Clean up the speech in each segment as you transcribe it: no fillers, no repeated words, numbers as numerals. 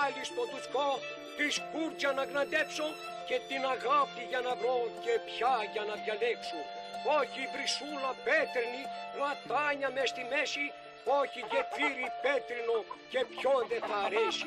πάλι στο τουσκό, τη σκούρτια να γναντέψω και την αγάπη για να βρω και πια για να διαλέξω. Όχι βρυσούλα πέτρινη, λατάνια μες στη μέση, όχι γεφύρι πέτρινο και ποιον δεν θα αρέσει.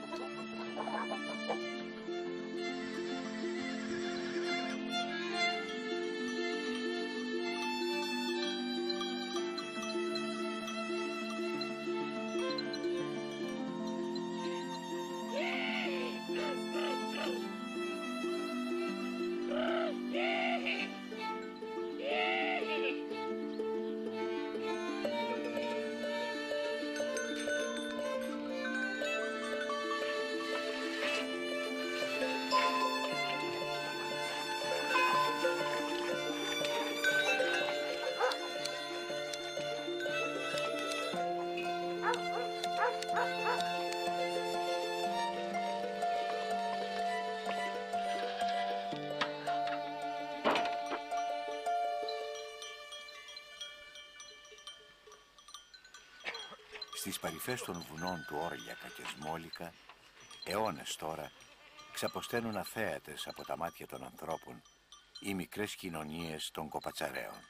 Στις παρυφές των βουνών του Όρλιακα και Σμόλικα, αιώνες τώρα, ξαποσταίνουν αθέατες από τα μάτια των ανθρώπων οι μικρές κοινωνίες των κοπατσαρέων.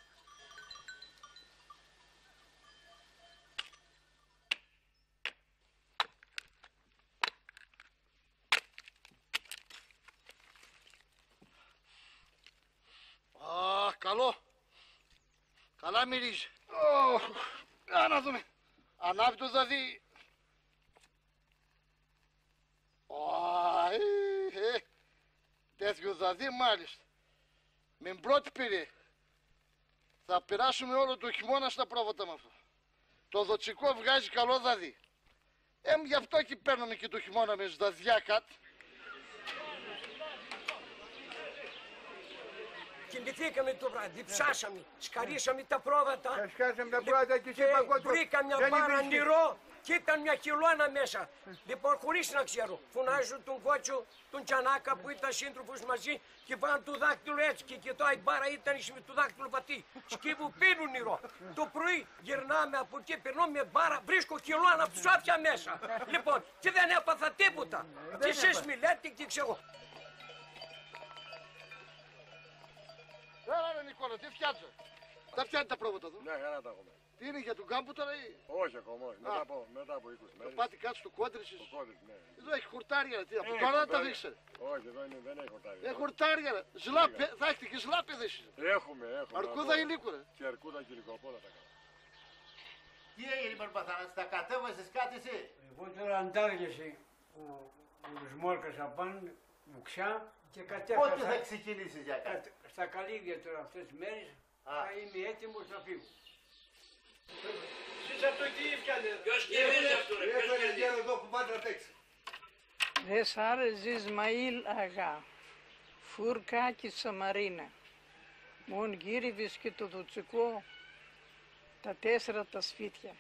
Καλό. Καλά μυρίζει. Να δούμε. Ανάβει το δαδί. Τέτοιο δαδί μάλιστα. Με πρώτη πήρε. Θα περάσουμε όλο το χειμώνα στα πρόβατα με αυτό. Το δοτσικό βγάζει καλό δαδί. Γι' αυτό και παίρνουμε και το χειμώνα με σδαδιά κάτι. Κοιμηθήκαμε το βράδυ, ψάσαμε, σκαρίσαμε τα πρόβατα. Σκάσαμε τα πρόβατα και βρήκα μια μπάρα νερό και ήταν μια χιλώνα μέσα. Λοιπόν, χωρίς να ξέρω, φωνάζω τον κότσο, τον Τσανάκα που ήταν σύντροφος μαζί και βάλαν το δάκτυλο έτσι και κοιτάω η μπάρα ήταν το δάκτυλο πατή. Σκύβου πίνουν νερό. Το πρωί γυρνάμε από εκεί, περνώ με μπάρα, βρίσκω χιλώνα ψάφια μέσα. Λοιπόν, και δεν έπαθα τίποτα. Και εσείς μιλάτε και ξέρω. Έλα ρε Νικόλα, τι φτιάτσω. Τα φτιάχνει τα πρόβατα εδώ. Ναι, καλά τα έχουμε. Τι είναι για τον κάμπο τώρα ή. Όχι ακόμα, όχι. Μετά από 20 μέρες. Θα πάτε κάτω στο κόντρισες. Το κόντρις, ναι. Εδώ έχει χορτάρια, τι από τώρα να τα δείξετε. Όχι, εδώ δεν έχει χορτάρια. Έχει χορτάρια, θα έχετε και ζλάπεδες. Έχουμε. Αρκούδα ήλικο, ρε. Και αρκούδα και υλικό, απ' όλα τα κάνουμε. Τι έγινε Παρπαθανάση, τα κατέβασες κάτι εσύ. Εγώ τώρα αντάργησε ο Σμόλκας απάνω, μουξιά και κατέφασα. Πότε θα ξεκινήσεις για κάτι. Στα καλύβια τώρα αυτές τις μέρες θα είμαι έτοιμος να φύγω. Εσείς αυτό τι έφτιανε. Ποιος κερδίζει αυτό ρε, ποιος κερδίζει. Εδώ που πάτε να παίξει. Δεσάρες Ισμαήλ Αγά, Φουρκάκι Σαμαρίνα, Μον γύριβες και το δοτσικό, τα 4 τα σπίτια.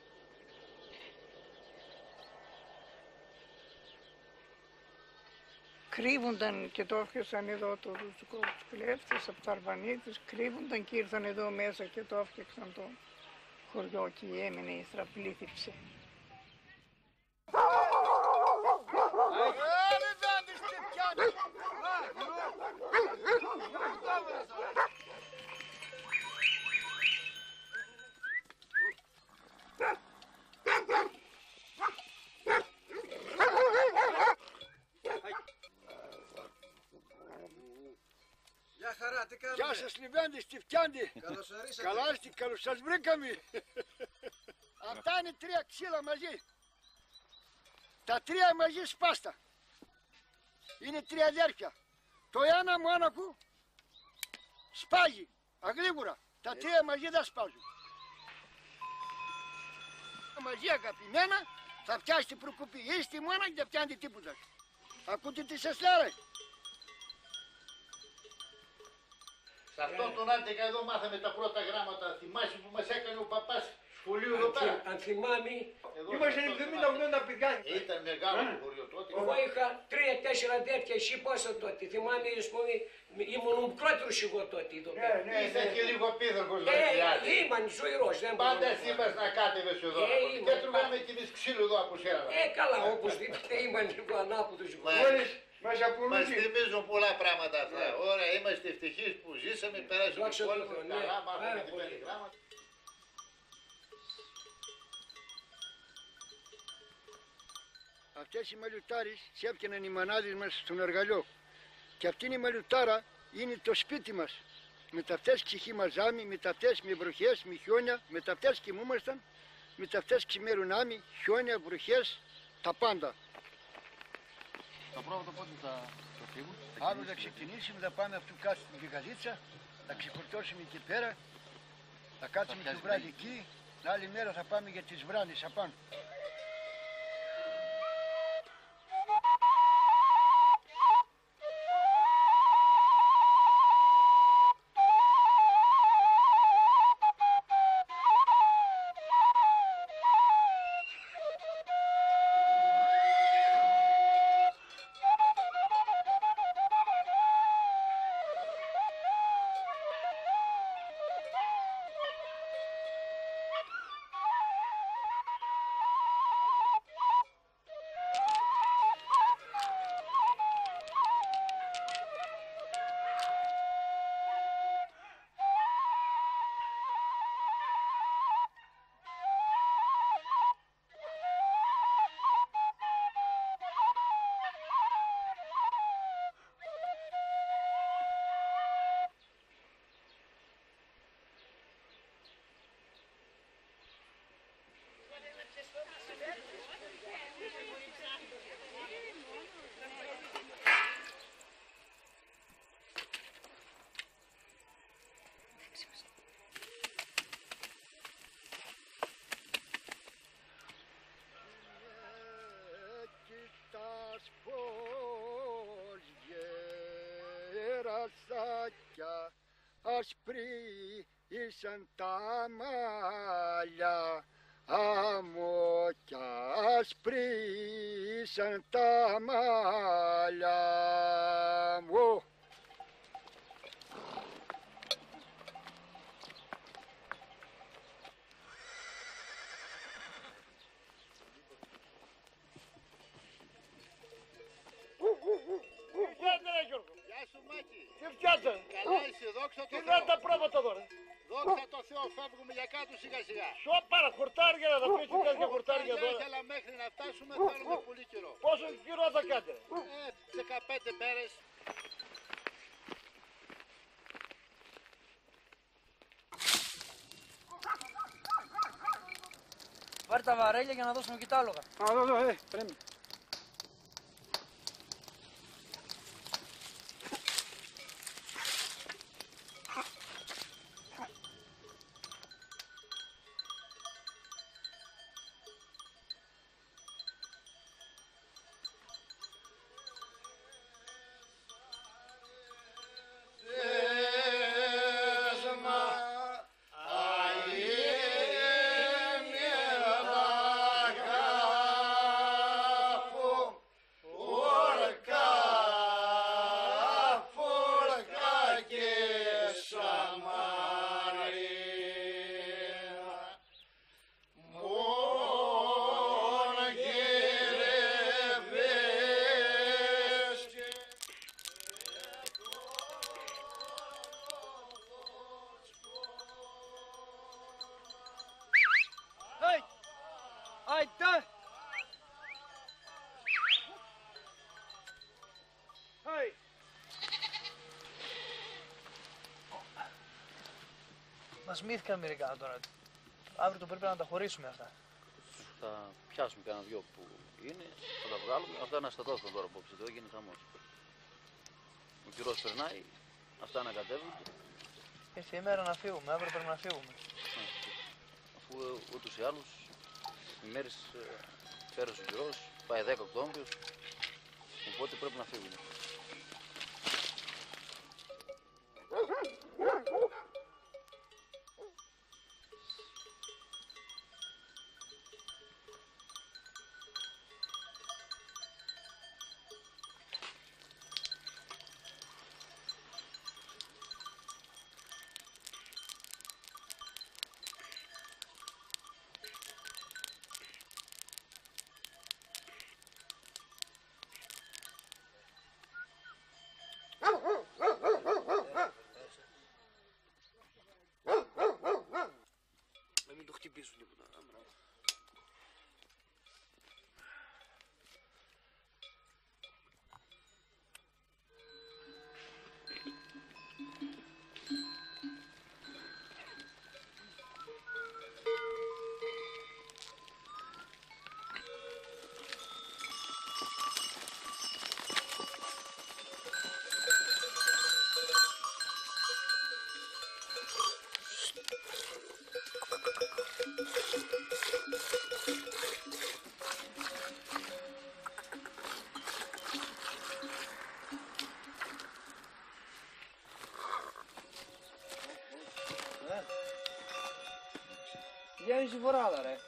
Κρύβονταν και το έφτιαξαν εδώ το δοτσικό τους κλέφτες από τα Αρβανίτες, κρύβονταν και ήρθαν εδώ μέσα και το έφτιαξαν το χωριό και έμεινε η στραπλήθηψη. Γεια χαρά, τι κάνετε. Γεια σας Λιβέντης, τι φτιάνετε. Καλώς ορίσατε. Καλά είστε, καλώς σας βρήκαμε. Αυτά είναι 3 ξύλα μαζί. Τα 3 μαζί σπάστα. Είναι 3 αδέρφια. Το ένα μου άνακου σπάγει, αγρήγορα. Τα 3 μαζί δεν σπάζουν. Μαζί αγαπημένα θα πιάσετε προκοπή. Είστε μόνα και δεν πιάνετε τίποτα. Ακούτε τι σας λέω. Σε αυτόν τον άντεγα εδώ μάθαμε τα πρώτα γράμματα. Θυμάσαι που μας έκανε ο παπάς σχολείο εδώ πέρα. Αν θυμάμαι, Είμαστε 70-80 παιδιά. Ήταν μεγάλο το χωριό τότε. εγώ είχα 3-4 αδέρφια, εσύ πόσο τότε. Θυμάμαι, ας πούμε, ήμουν μικρότερος εγώ τότε εδώ πέρα. Είσαι και λίγο πίθαρχος, Ήμαν ζωηρός, δεν πάντα μπορούσα. εσύ μας να κάτευες εδώ. Και τρώγαμε κι εμείς ξύλο εδώ από σένα. Καλά, οπωσδήποτε ήμαν λίγο ανάποδος. Μας Μας απολύτει. θυμίζουν πολλά πράγματα αυτά. Ωραία, είμαστε ευτυχείς που ζήσαμε, περάσαμε Δόξα τον τω πόλεμο, Θεώ, ναι. καλά, μάθαμε Πάρα και πολύ. 5 γράμματα. Αυτές οι μαλλιουτάρες σε έπιαναν οι μανάδες μας στον εργαλείο. Και αυτήν η μαλλιουτάρα είναι το σπίτι μας. Με τα αυτές ξεχυμαζάμε, με τα αυτές με βροχές, με χιόνια, με τα αυτές κοιμούμασταν, με τα αυτές ξημερωνάμε, χιόνια, βροχές, τα πάντα. Τα πρόβατα πότε θα φύγουν? Αύριο θα ξεκινήσουμε, θα πάμε αυτού κάτω στην Γιγαδίτσα, θα ξεφορτώσουμε εκεί πέρα, θα κάτσουμε το βράδυ εκεί, την άλλη μέρα θα πάμε για τις βράνες απάνω. Γερασάκια ασπρί ήσαν τα μαλλιά, άμμο κι ασπρί ήσαν τα μαλλιά μου. Γεια σου Μάκη. Τι φτιάτσα, Καλά είσαι, δόξα τω τι Θεώ. είναι τα πρόβατα τώρα. Δόξα τω Θεώ, φεύγουμε για κάτω σιγά σιγά. Σοπάρα χορτάρια να τα πεις τι κάνεις για χορτάρια Χορτάρια τώρα. ήθελα μέχρι να φτάσουμε, θέλουμε πολύ καιρό. Πόσο καιρό θα κάνετε. 15 μέρες. Πάρε τα βαρέλια για να δώσουμε και τα άλογα. Α, εδώ, πρέπει. Άιτα! Άι! Μας μύθηκαν μερικά τώρα. Αύριο το πρέπει να τα χωρίσουμε αυτά. Θα πιάσουμε κανένα δυο που είναι, θα τα βγάλουμε. Αυτά να στατώσουν τώρα απόψε, εδώ γίνει χαμός. Ο καιρός περνάει, αυτά ανακατεύονται. Ήρθε η μέρα να φύγουμε, αύριο πρέπει να φύγουμε. Αφού ούτως ή άλλως οι μέρες πέρασε ο καιρός, πάει 10 Οκτώβριος, οπότε πρέπει να φύγουμε. χτυπήσουν τίποτα. Βγαίνεις η φοράδα ρε.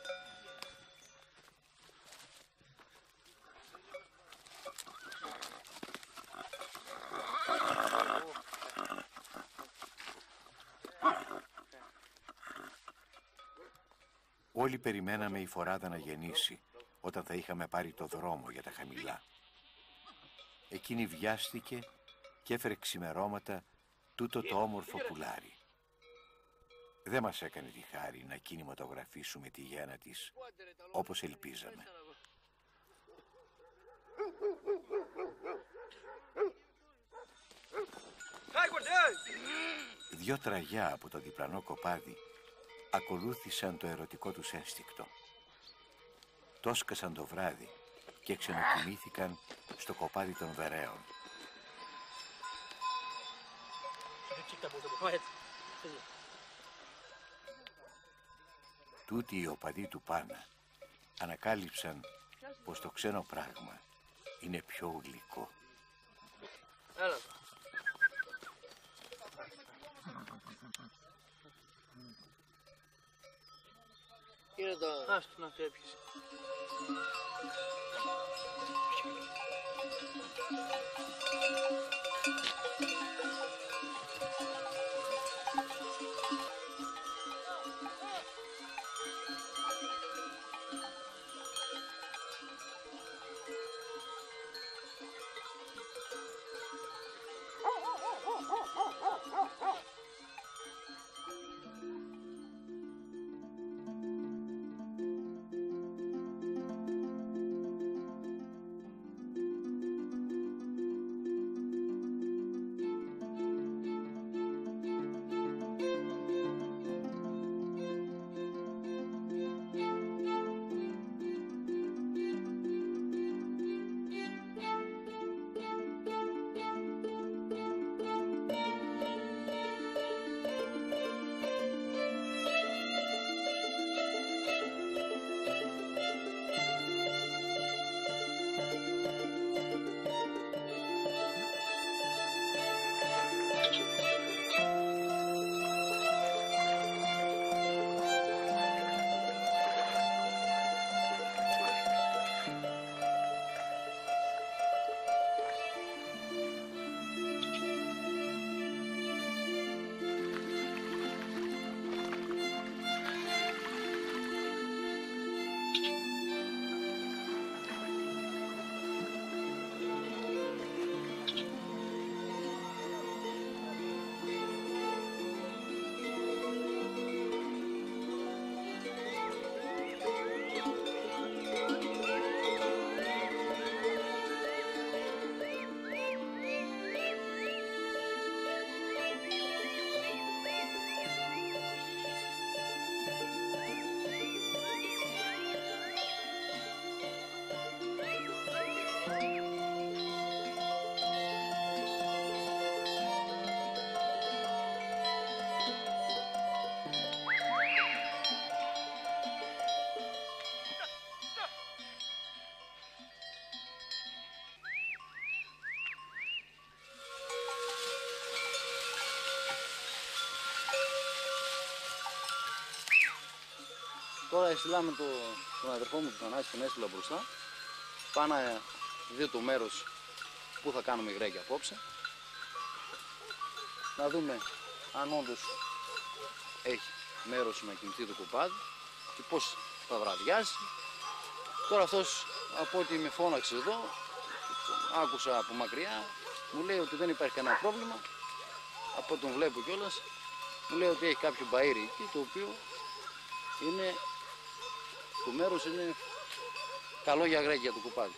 Όλοι περιμέναμε η φοράδα να γεννήσει, όταν θα είχαμε πάρει το δρόμο για τα χαμηλά. Εκείνη βιάστηκε και έφερε ξημερώματα τούτο το όμορφο πουλάρι. Δεν μας έκανε τη χάρη να κινηματογραφήσουμε τη γέννα της, όπως ελπίζαμε. Δυο τραγιά από το διπλανό κοπάδι ακολούθησαν το ερωτικό τους ένστικτο. Το σκασαν το βράδυ και ξενοκοιμήθηκαν στο κοπάδι των Βεραίων. Τούτοι οι οπαδοί του Πάνα ανακάλυψαν πως το ξένο πράγμα είναι πιο γλυκό. Έλα. Είναι το... Άστο να το έπιασε. Τώρα στείλαμε τον αδερφό μου τον Θανάση, τον έστειλα μπροστά. Πάω να δει το μέρος που θα κάνουμε υγρέκια απόψε. Να δούμε αν όντως έχει μέρος να κινηθεί το κοπάδι και πώς θα βραδιάσει. Τώρα αυτός από ό,τι με φώναξε εδώ, άκουσα από μακριά, μου λέει ότι δεν υπάρχει κανένα πρόβλημα. Από ό,τι τον βλέπω κιόλας, μου λέει ότι έχει κάποιο μπαΐρι εκεί, το οποίο είναι, το μέρος είναι καλό για γρέκια το κοπάδι.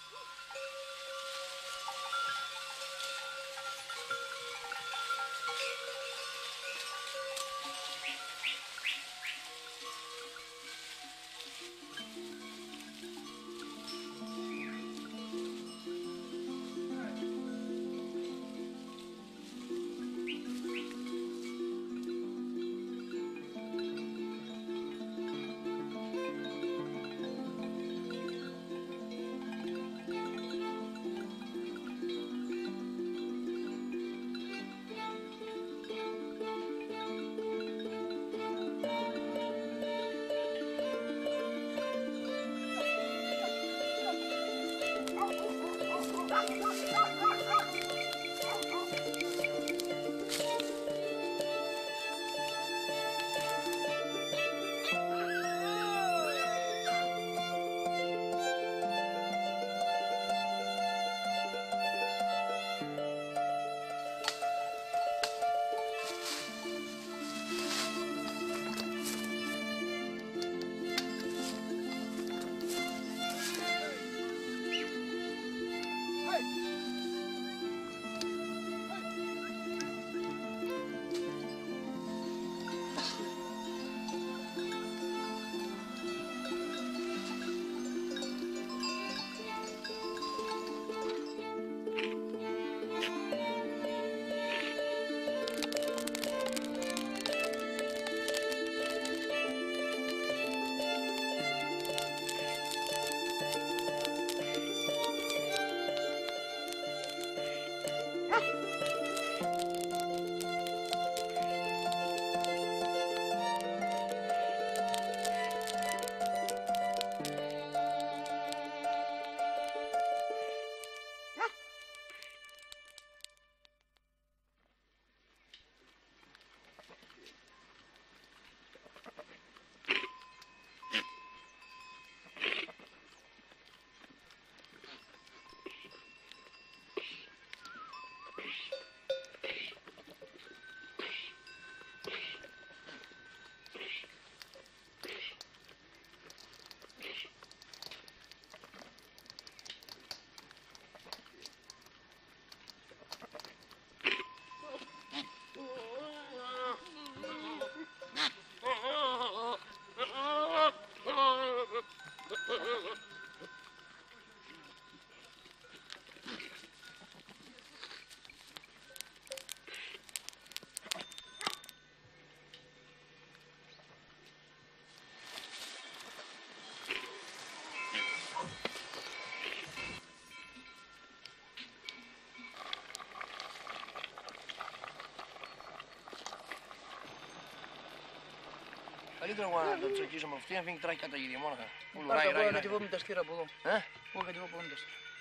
Καλύτερο να το τσακίσω με αυτή, να φύγει τράχει κατά γύρια μόναχα. Εγώ να κατεβώ με τα σκύρα από εδώ. Εγώ κατεβώ από εδώ.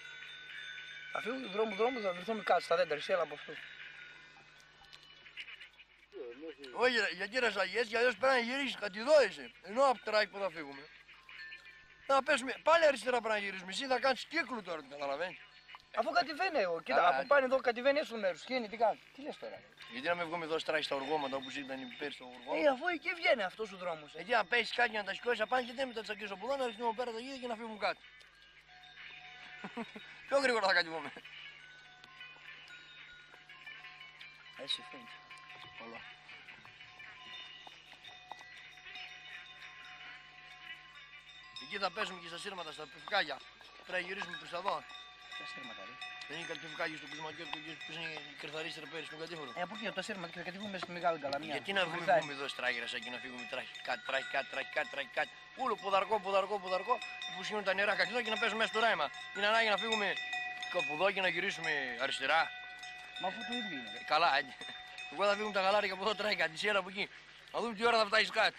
Θα φύγω του δρόμου, θα βρεθούμε κάτω στα δέντρα, σέλα από αυτού. Όχι, γιατί ρε σαγιές, γιατί αλλιώς πρέπει να γυρίσεις, κατηδόεσαι. Ενώ από τράχει που θα φύγουμε. Να πέσουμε, πάλι αριστερά πρέπει να γυρίσουμε, εσύ θα κάνεις κύκλου τώρα, το καταλαβαίνεις. Αφού κατηβαίνει εγώ, κοίτα, από πάνω εδώ κατηβαίνει έσω μέρους, σκένει, τι κάνει, τι λες τώρα. Γιατί να μην βγούμε εδώ στράχει στα οργώματα όπως ήταν πέρσι το οργώμα. Αφού εκεί βγαίνει αυτός ο δρόμος. Εκεί να πέσεις κάτι να τα σηκώσεις απάνω και δεν με τα τσακίσω από εδώ, να ρίχνουμε πέρα τα γύρια και να φύγουμε κάτω. Πιο γρήγορα θα κατηβούμε. Έτσι φαίνεται. Όλα. Εκεί θα πέσουμε και στα σύρματα, στα πιφκάγια. Πρέπει να γυρίσουμε προς τα δω. Τα σύρματα, ρε. Δεν είναι κάτι πιφκάγια στο κλιματιώτικο και που είναι κρυθαρίστερα πέρυσι στον κατήφορο. Από εκεί τα σύρματα και θα κατεβούμε στη Μεγάλη Καλαμιά. Γιατί να βγούμε εδώ στράγγερας εκεί να φύγουμε τράχει κάτι. Όλο ποδαρκό που σχήνουν τα νερά κάτι εδώ και να πέσουμε μέσα στο ράιμα. Είναι ανάγκη να φύγουμε από εδώ και να γυρίσουμε αριστερά. Μα αφού το ίδιο είναι. Καλά, εγώ θα φύγουμε τα γαλάρια από εδώ τράχει κάτι, σιέρα από εκεί. Να δούμε τι ώρα θα φτάσεις κάτι.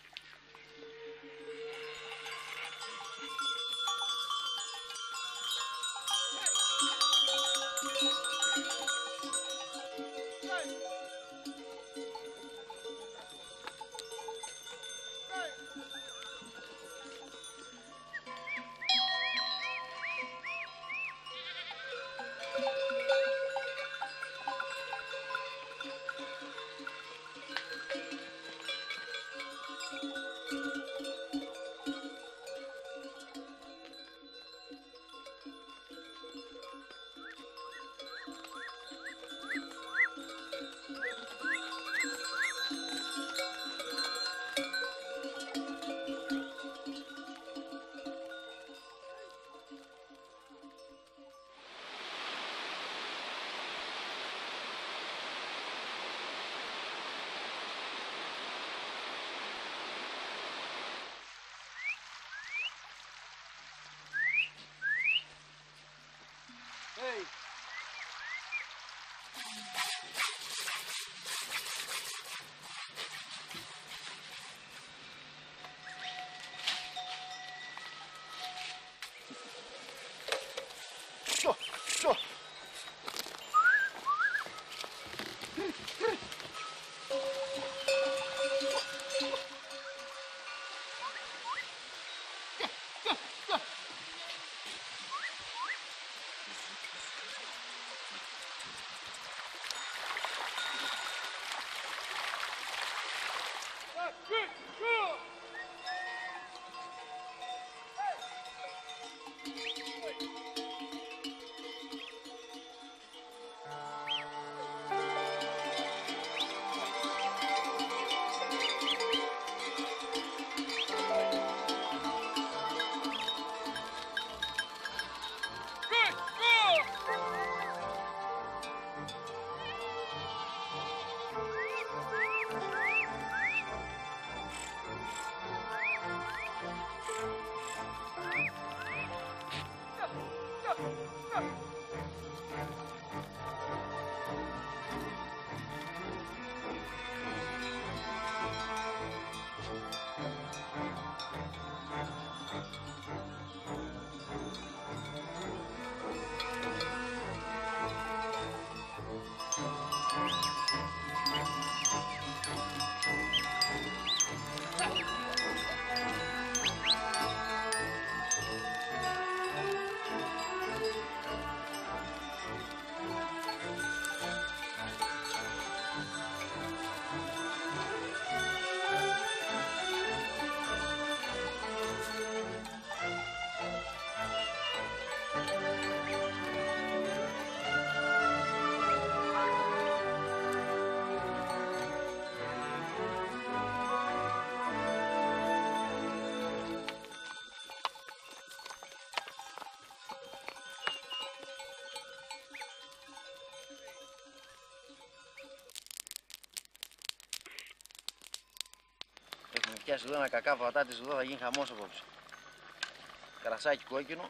πιάσει εδώ ένα κακά πατάτης εδώ, θα γίνει χαμός απόψε. Κρασάκι κόκκινο.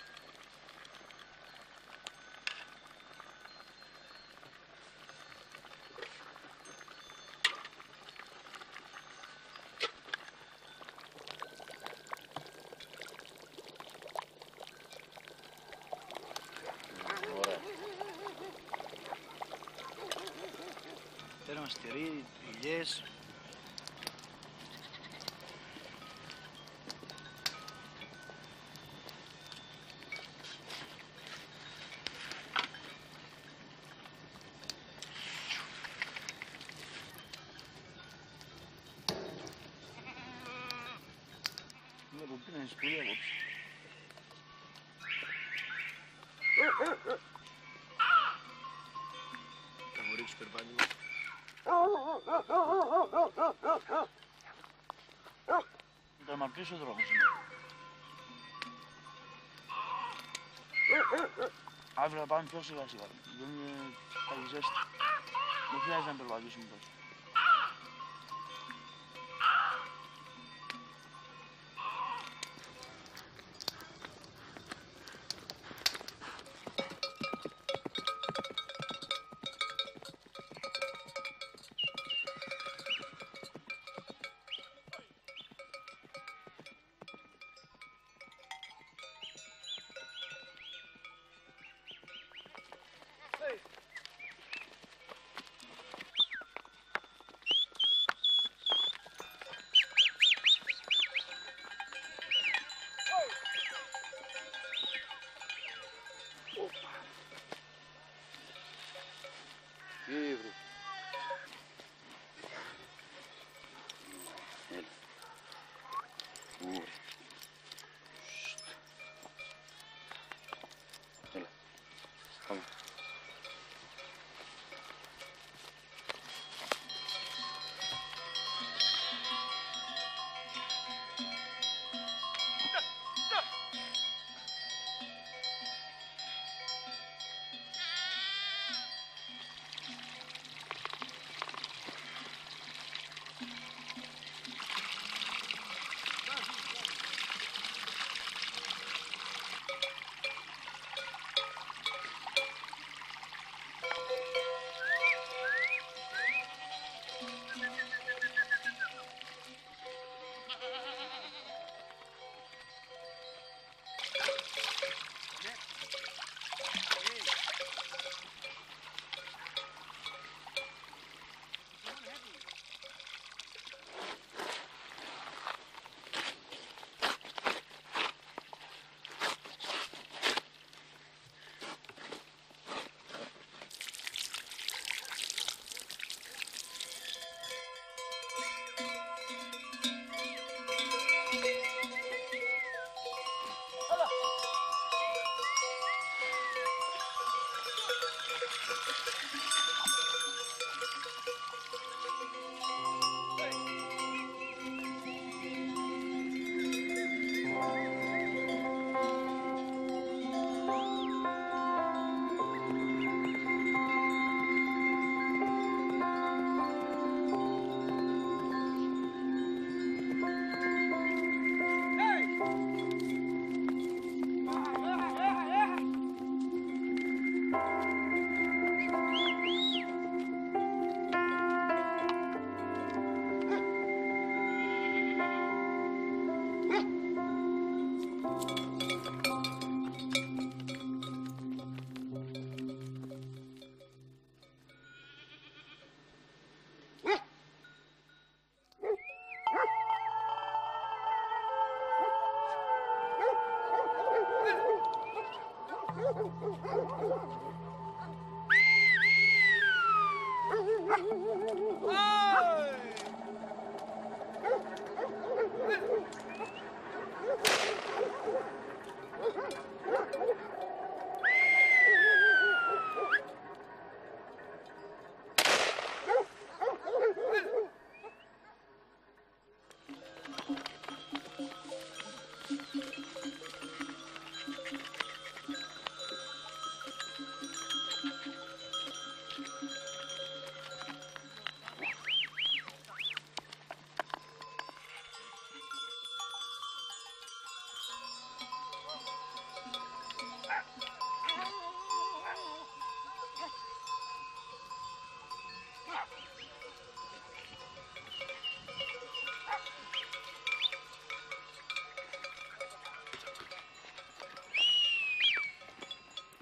Ωραία. Τέρμα στηρί, ηλιές. Βλέπω πίνες πολύ απόψε. Θα μου ρίξεις περπάτημα. Ήταν μακρύς ο δρόμος είναι. Αύριο θα πάμε πιο σιγά σιγά. Δεν θα έχει ζέστη. Δεν χρειάζεται να περπατήσουμε τόσο. Ήρθε. Έλα. Ωραία. Έλα. Πάμε.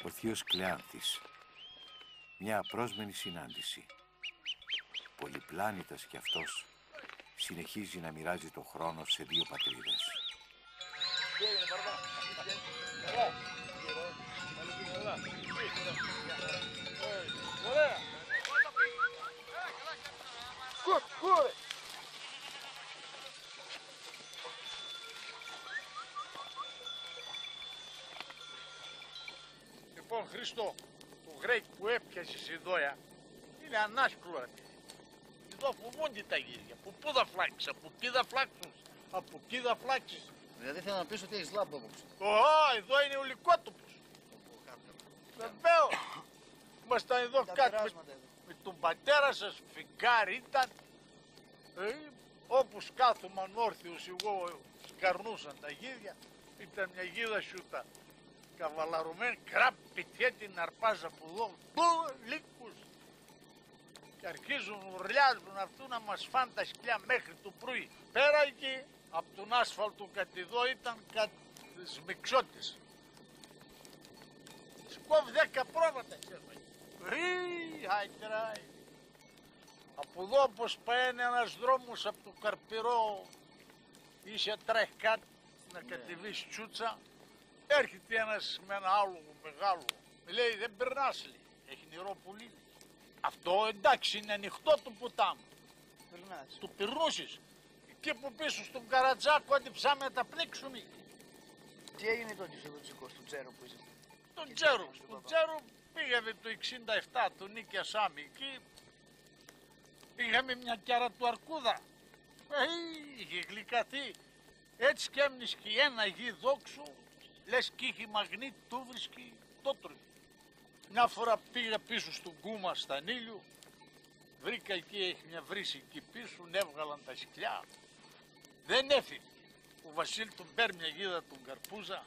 Ο θείος Κλεάνθης. Μια απρόσμενη συνάντηση. Πολυπλάνητας κι αυτός, συνεχίζει να μοιράζει το χρόνο σε δύο πατρίδες. Λοιπόν, Χριστό, το γρέκι που έπιασες εδώ είναι ανάσκλωρατη. Εδώ φοβούνται τα γύρια. Από πού θα φλάξεις, από τι θα φλάξουν, από τι θα φλάξεις. Δηλαδή θέλω να πεις ότι έχεις λάπτο απόψε. Εδώ είναι ο Λυκότοπος. Βεβαίως. Ήμασταν εδώ κάτω με τον πατέρα σας, φεγγάρι ήταν. Όπως κάθομαι ανόρθιος εγώ σκαρνούσαν τα γίδια. Ήταν μια γίδα σιούτα καβαλαρωμένη, κράπητε την αρπάζα από εδώ, λύκους. Και αρχίζουν ουρλιάζουν αυτού να μας φάνε τα σκυλιά μέχρι το πρωί. Πέρα εκεί, από τον άσφαλτο κατ' εδώ ήταν σμιξότης. Σκόβει 10 πρόβατα και αϊτράει. Από εδώ όπως πάει ένας δρόμος από το Καρπυρό, είσαι τρέχει κάτι να κατεβείς τσούτσα, έρχεται ένας με ένα άλογο μεγάλο. Λέει δεν περνάς, λέει, έχει νερό πολύ. Αυτό εντάξει είναι ανοιχτό το ποτάμι. Το περνούσες. Εκεί από πίσω στον Καρατζάκο αντιψάμε να τα πνίξουμε. Τι έγινε τότε στο Τσικό, στο Τσέρο που είσαι? Τον Τσέρο πήγαμε το 67, τον Νίκια Σάμι εκεί. Πήγαμε μια κιάρα του Αρκούδα. Είχε γλυκαθεί. Έτσι κι έμνης και ένα γη δόξου, λες κι είχε μαγνήτη, το βρίσκει, το τρώει. Μια φορά πήγα πίσω στον Κούμα, στα Νίλιου, βρήκα εκεί, έχει μια βρύση εκεί πίσω, έβγαλαν τα σκυλιά. Δεν έφυγε. Ο Βασίλη τον παίρνει μια γίδα τον Καρπούζα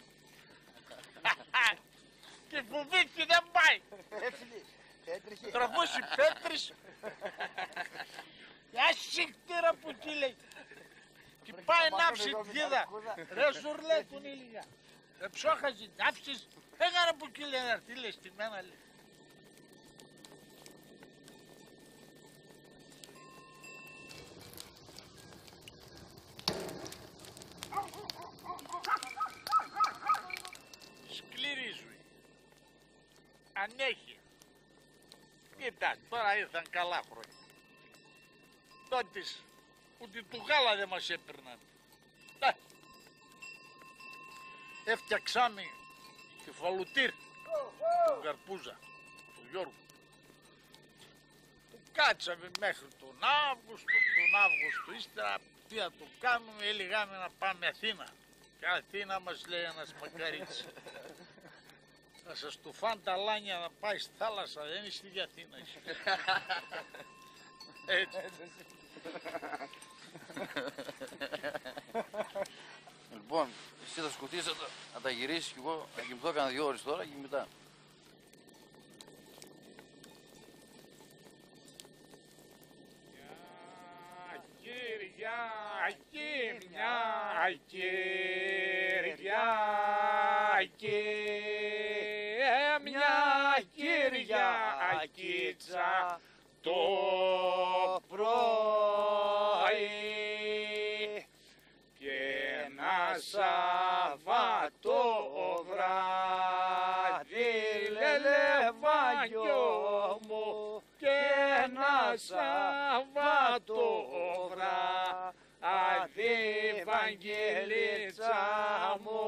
και φοβήθηκε δεν πάει. Έτρεχε. Τραβώσει Πέτρης. Άσυχτήρα που εκεί λέει. Και πάει να άφησε τη γίδα. Ρε ζουρλέ τον ήλιγα. Ρε ψόχαζε, άφησες. Έγαρα που εκεί λέει να έρθει, λέει στη μένα λέει. Σκληρή ζωή. Ανέχεια. Κοίτα, τώρα ήρθαν καλά χρόνια. Τότες ούτε του γάλα δεν μας έπαιρναν. Έφτιαξάμε κεφαλουτήρ τον Καρπούζα, τον Γιώργο. Το κάτσαμε μέχρι τον Αύγουστο, ύστερα τι να το κάνουμε, έλεγαμε να πάμε Αθήνα. Και Αθήνα μας λέει ένας μακαρίτσι. Θα σας του φάνε τα λάνια να πάει στη θάλασσα, δεν είναι στη Αθήνα. Έτσι. Λοιπόν, εσύ θα σκοτήσεις να τα γυρίσεις και εγώ θα κοιμηθώ κάνα 2 ώρες τώρα και μετά. Κυριακή, μια Κυριακίτσα το πρωί και ένα Σαββατό βράδυ λελεβάγιο μου και ένα Σαββατό βράδυ Βαγγελίτσα μου.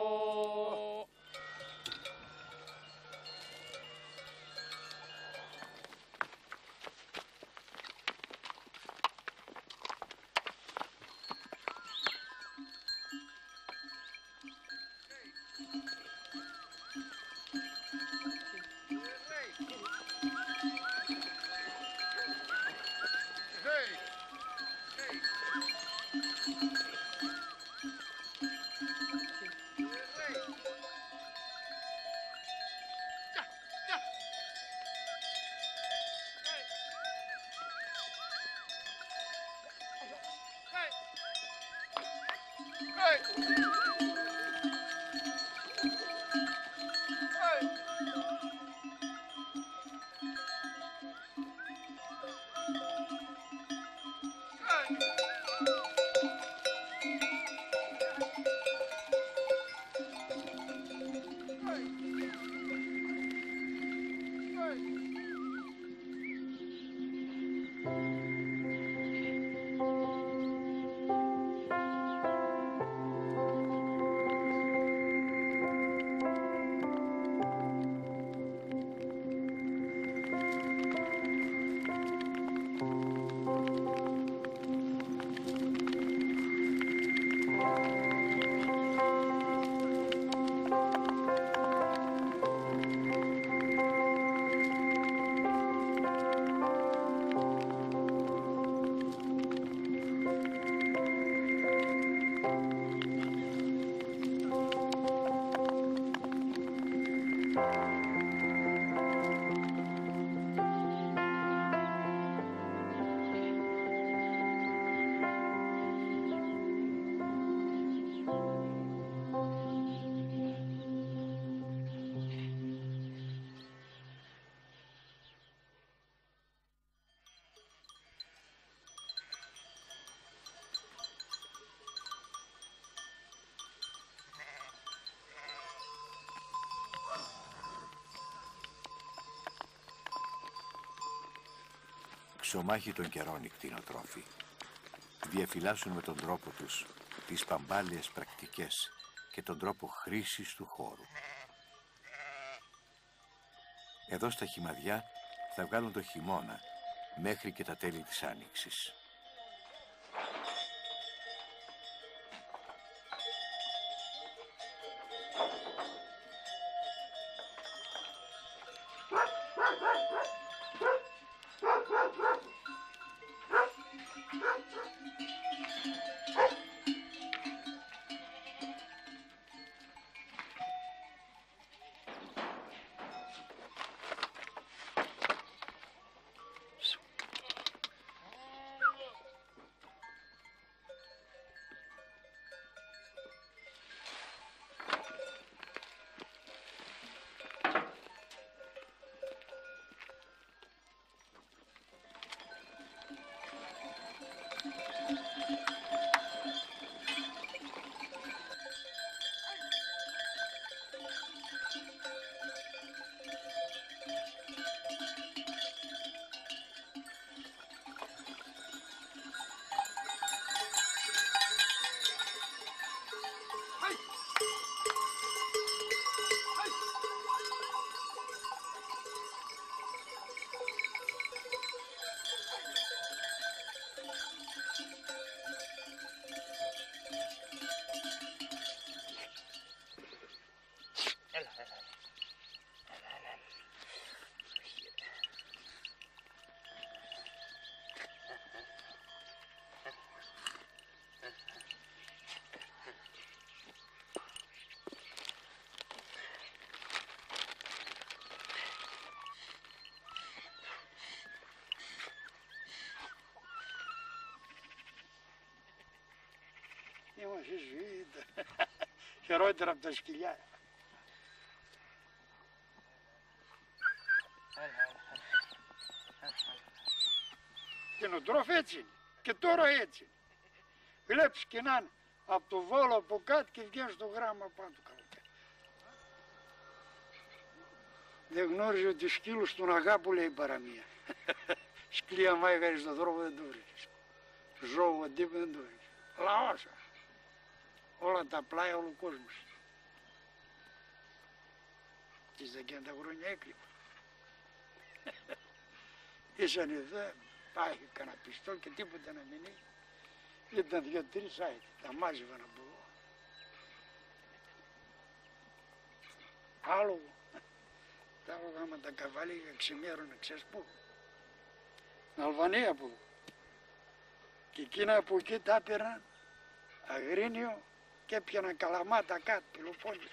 Ξομάχοι των καιρών οι κτηνοτρόφοι διαφυλάσσουν με τον τρόπο τους τις παμπάλιες πρακτικές και τον τρόπο χρήσης του χώρου. Εδώ στα Χυμαδιά θα βγάλουν το χειμώνα μέχρι και τα τέλη της Άνοιξης. Είμαστε ζωή, χειρότερα από τα σκυλιά. Κτηνοτρόφοι έτσι είναι. Και τώρα έτσι είναι. Βλέπεις και να είναι από το Βόλο από κάτω και βγαίνει στο γράμμα πάνω του καλοκαίρι. Δεν γνώριζε ότι σκύλους τον αγάπου λέει παραμία. Σκυλία μάγαρη στον δρόμο δεν το βρίσκεις. Ζώο αντίπου δεν το βρίσκεις. Λαός. Όλα τα πλάια, όλο ο κόσμος. Τις δεν τα χρόνια έκρυβα. Ήσαν εδώ, πάει κανένα πιστό και τίποτα να μην είχε. Ήταν 2-3 άιτη, τα μάζευαν από εδώ. Άλογο. Τα άλογα με τα καβάλια ξημέρωνα, ξέρεις πού. Αλβανία που. Και εκείνα από εκεί τα έπαιρναν Αγρίνιο και έπιαναν Καλαμάτα κάτω, Πελοπόννησο.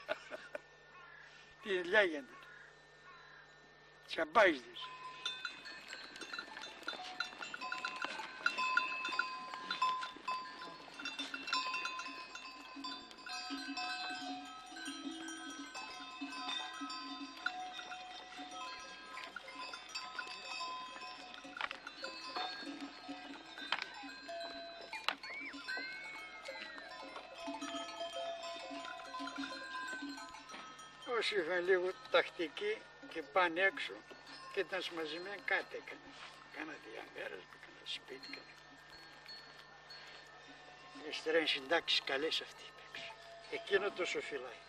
Τι λέγεται. Τσαμπάιζδες. Όσοι είχαν λίγο τακτική και πάνε έξω και ήταν συμμαζεμένοι κάτι έκανε. Κάνα διαμέρες, κάνα σπίτι. Ύστερα είναι συντάξεις καλές αυτοί έξω. Εκείνο τόσο φυλάει.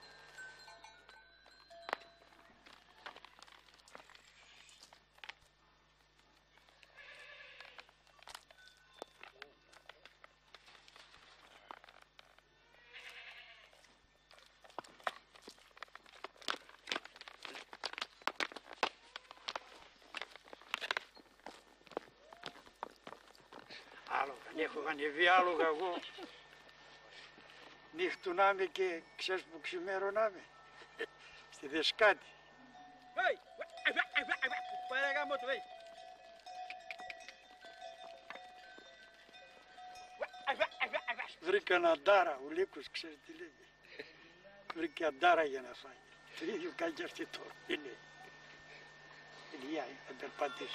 Έχω ανεβεί άλογα εγώ. Νύχτουνάμε και ξέρεις που ξημέρωναμε. Στη Δεσκάτη. Πάρε γάμο του, Βρήκα ένα αντάρα, ο Λύκος ξέρει τι λέει. Βρήκε αντάρα για να φάει. Το ίδιο κάνει και αυτή τώρα. Είναι. Ηλιά, θα περπατήσει.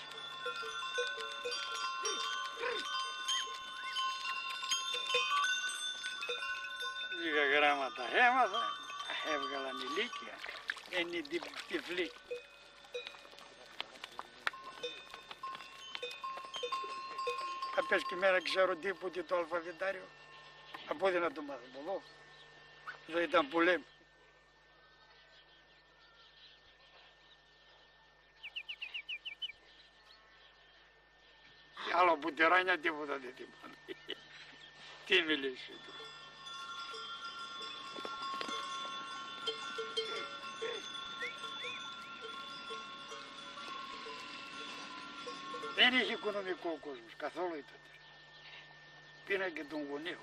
Λίγα γράμματα έμαθα, έβγαλαν ηλίκια, είναι τυφλή. Θα πες και μέρα ξέρω τίποτε το αλφαβητάριο. Από ό,τι να το μάθω από εδώ. Εδώ ήταν που λέμε. Άλλο από τεράνια τίποτα δεν θυμάμαι. Τι μιλήσει τώρα. Δεν είχε οικονομικό ο κόσμος, καθόλου ήταν. Πήραν και τον γονείο.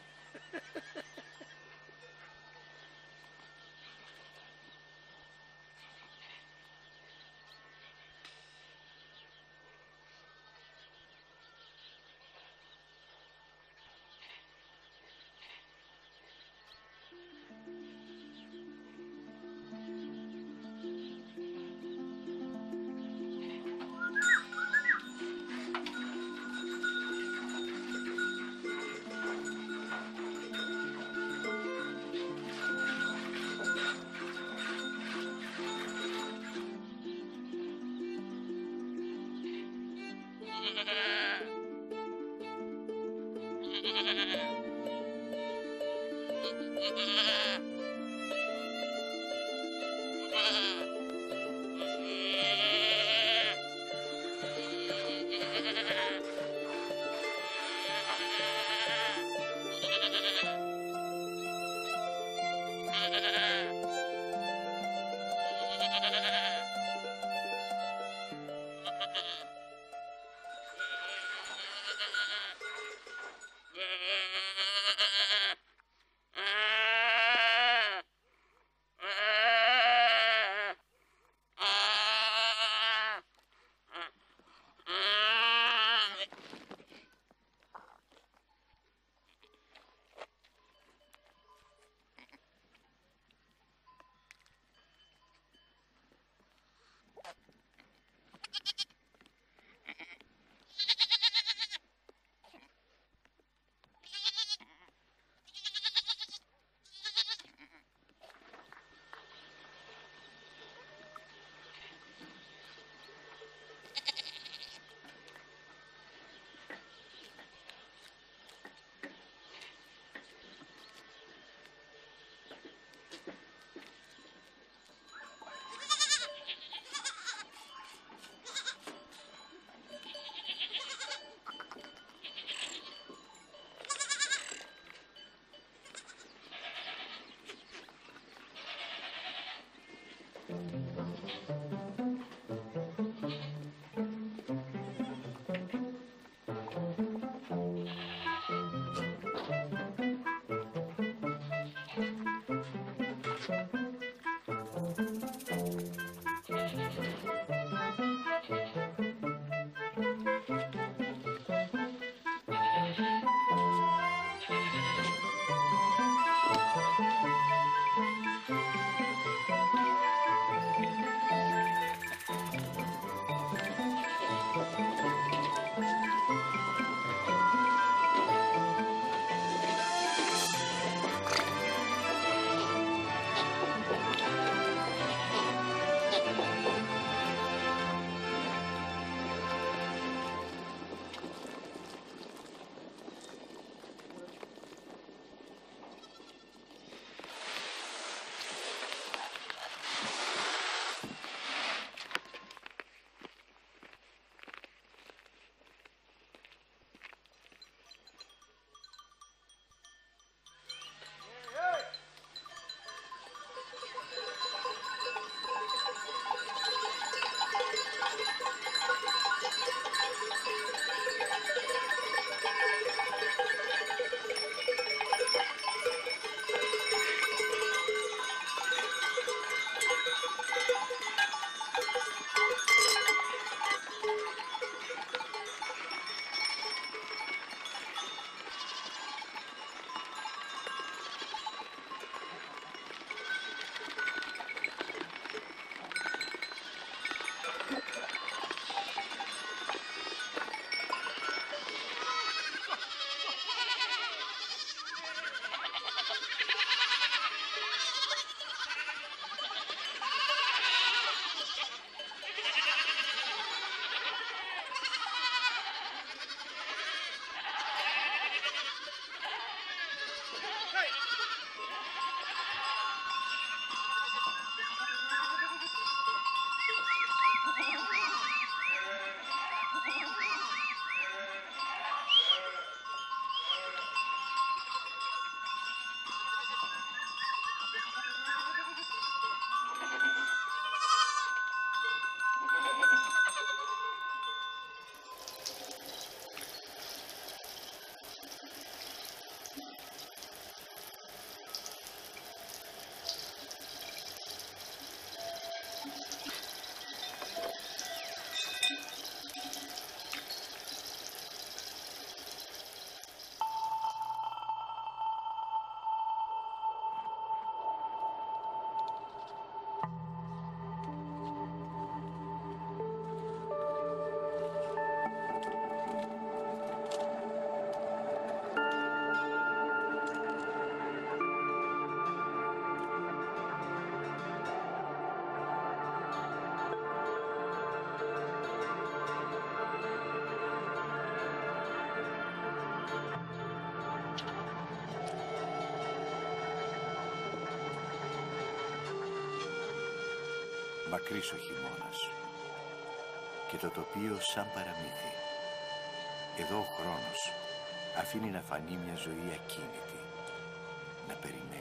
Μακρύς ο χειμώνας και το τοπίο σαν παραμύθι. Εδώ ο χρόνος αφήνει να φανεί μια ζωή ακίνητη, να περιμένει.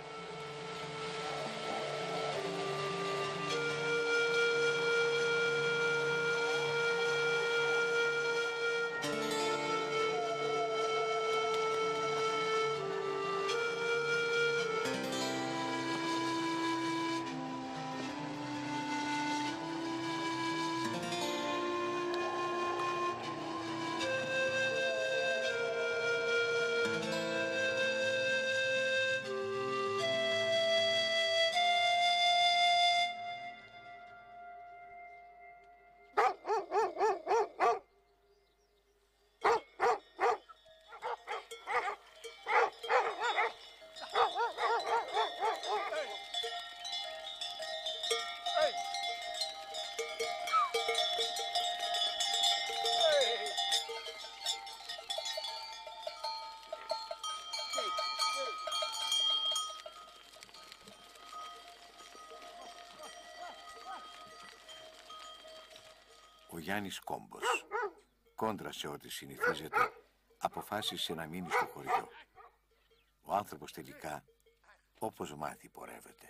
Ο Γιάννης Κόμπος, κόντρα σε ό,τι συνηθίζεται, αποφάσισε να μείνει στο χωριό. Ο άνθρωπος τελικά, όπως μάθει, πορεύεται.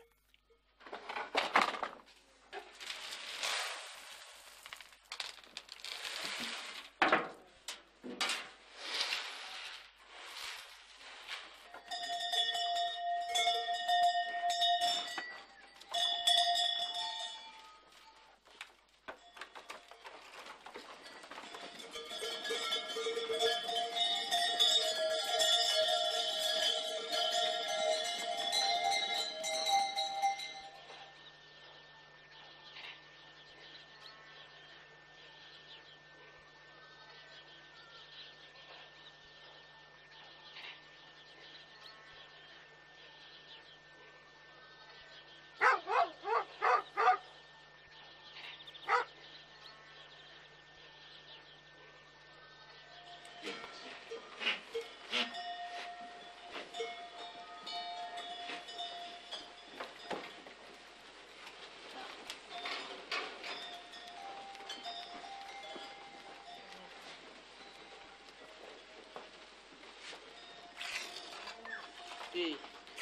Τι.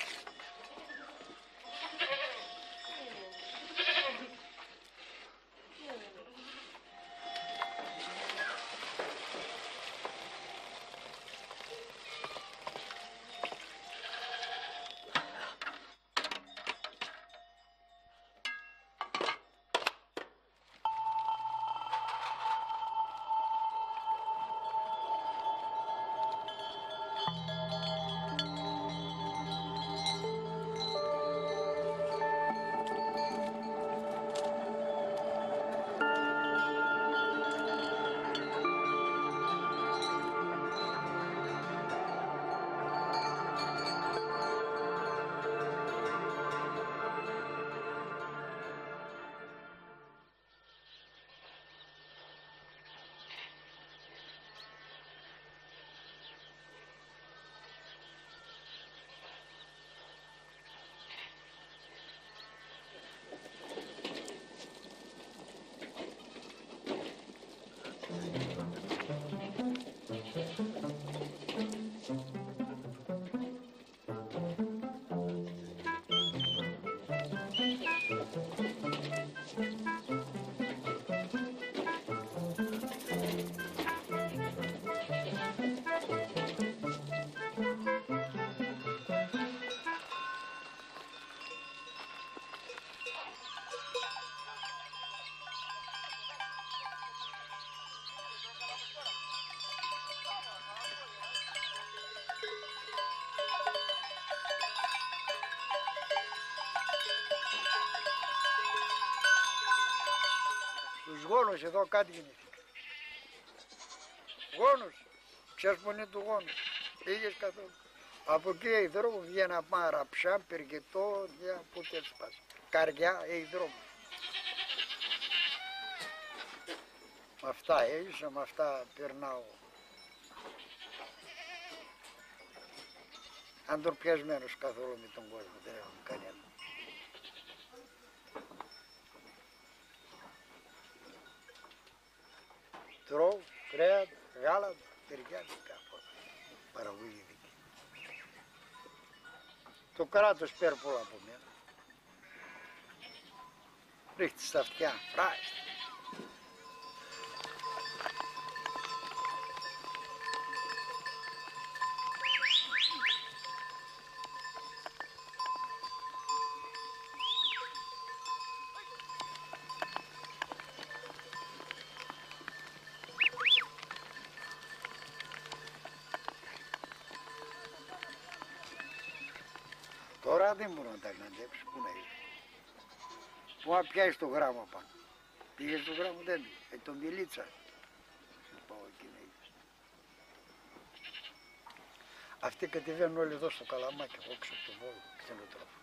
Στους γόνους εδώ κάτι γίνεται. Γόνους, ξέρεις που είναι του γόνου. Πήγες καθόλου. Από εκεί οι δρόμοι βγαίνουν πάρα ψά, περγετό, για που τέτοιο πας. Καρδιά, οι δρόμοι. Με αυτά έζησα, με αυτά περνάω. Αντροπιασμένος καθόλου με τον κόσμο, δεν έχω κανένα. κρέα, γάλα, τυριά, παραγωγή δική. Το κράτος παίρνει πολλά από μένα. Ρίχνει στα αυτιά, φράζει. Τώρα δεν μπορώ να τα γναντέψω, πού να είναι. Πού να πιάσεις το γράμμα πάνω. Πήγες το γράμμα, δεν πήγε, τον Μιλίτσα. Πάω εκεί να είδες. Αυτοί κατεβαίνουν όλοι εδώ στο Καλαμάκι, εγώ έξω από το Βόλο, κτηνοτρόφο.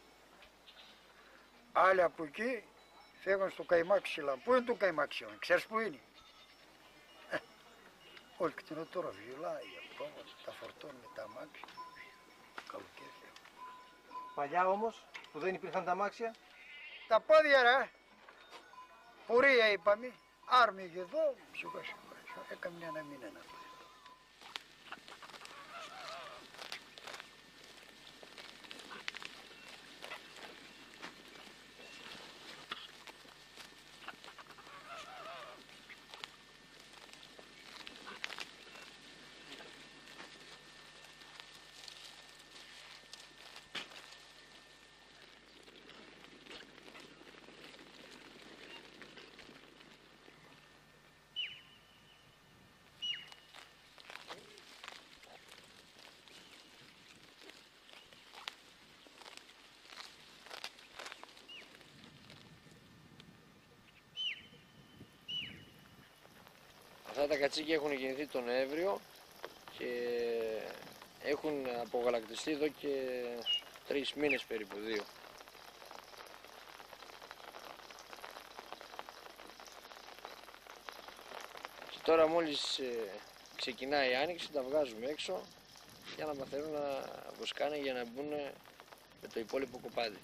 Άλλοι από εκεί φεύγουν στο Καϊμάξιλαν. Πού είναι το Καϊμάξιλαν, ξέρεις πού είναι. Όλοι κτηνοτρόφοι, γυλάει, αυτόματα, τα φορτώνουν με τα αμάξια. Καλοκαίρι. Παλιά όμως, που δεν υπήρχαν τα αμάξια. Τα πόδια ρε, πορεία είπαμε, άρμηγε εδώ, σιγά σιγά, έκαμε ένα μήνα να πάει. Αυτά τα κατσίκια έχουν γεννηθεί τον Νοέμβριο και έχουν απογαλακτιστεί εδώ και 3 μήνες περίπου, 2. Και τώρα μόλις ξεκινάει η άνοιξη τα βγάζουμε έξω για να μαθαίνουν να βοσκάνε για να μπουν με το υπόλοιπο κοπάδι.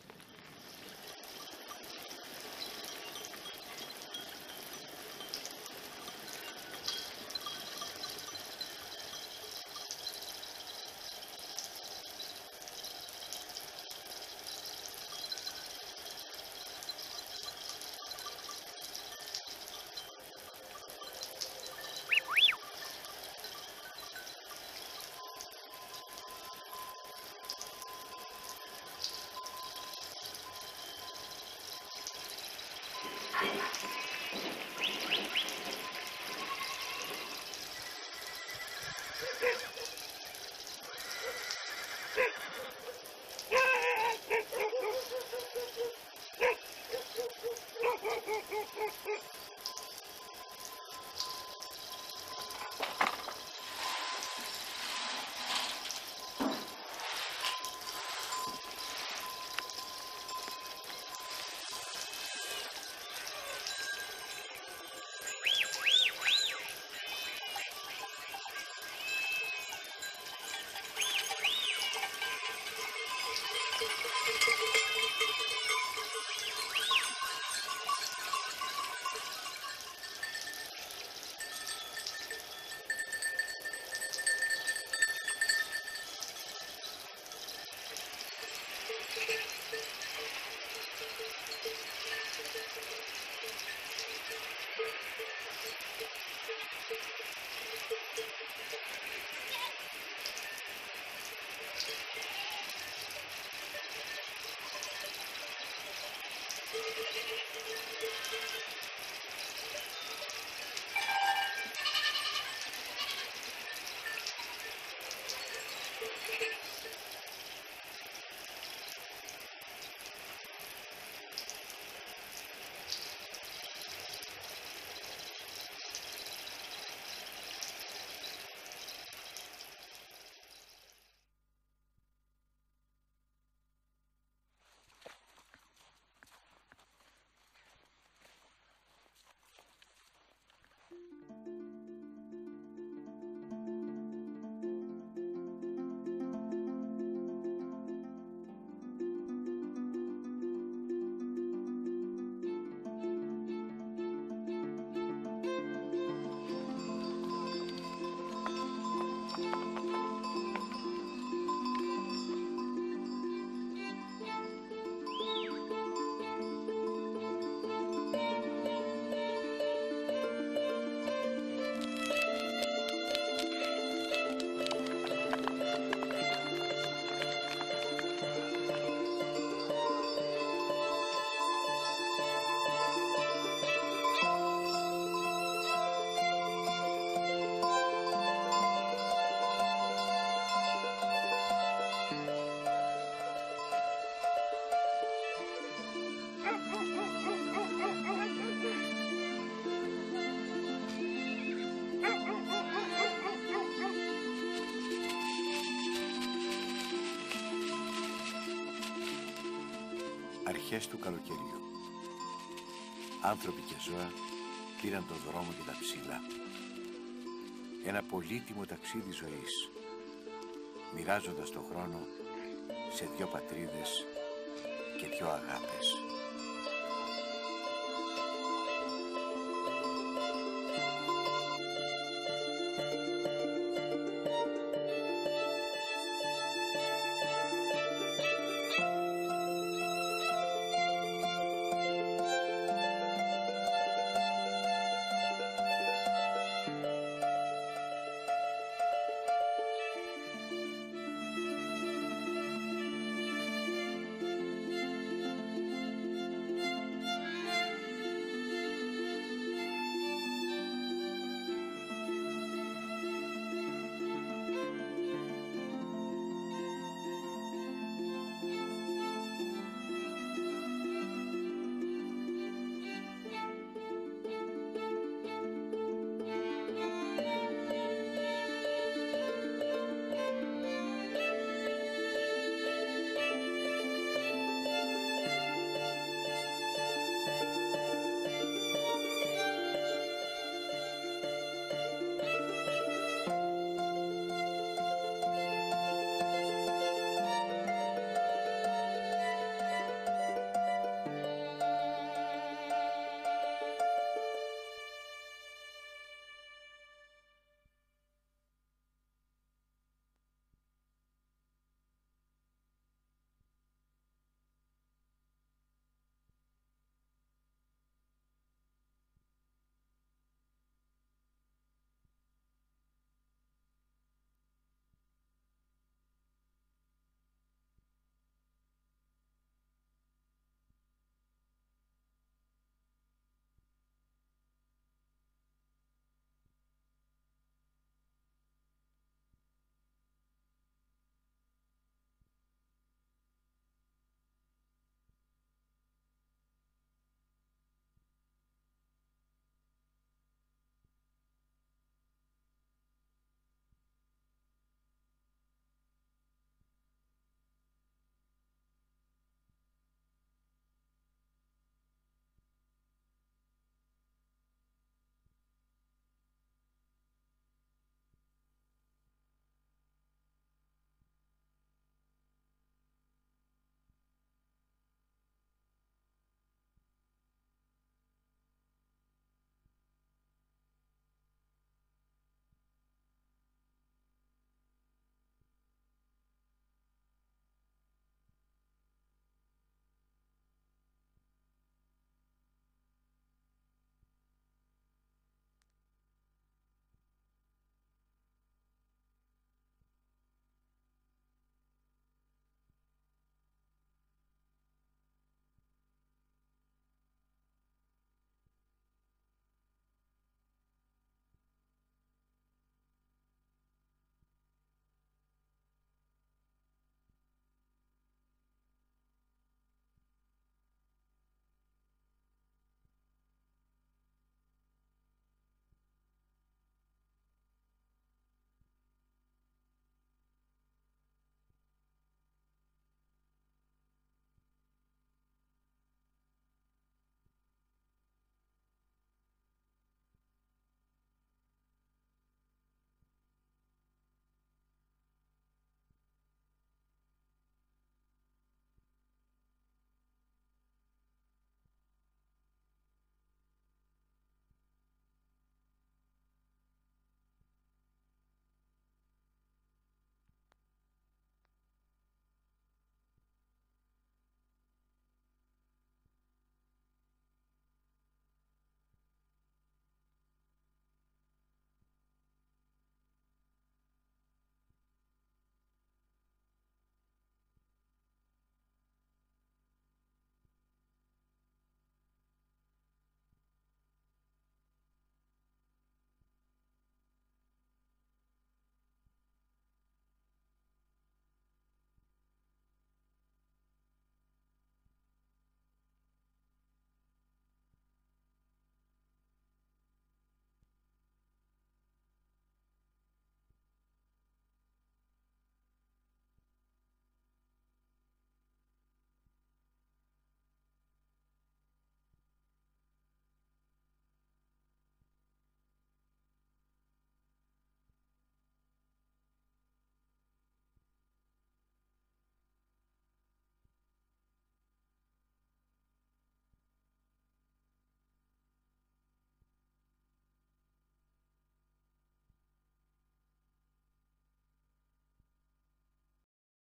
Αρχές του καλοκαιριού. Άνθρωποι και ζώα πήραν τον δρόμο για τα ψηλά. Ένα πολύτιμο ταξίδι ζωής, μοιράζοντας τον χρόνο σε 2 πατρίδες και 2 αγάπες.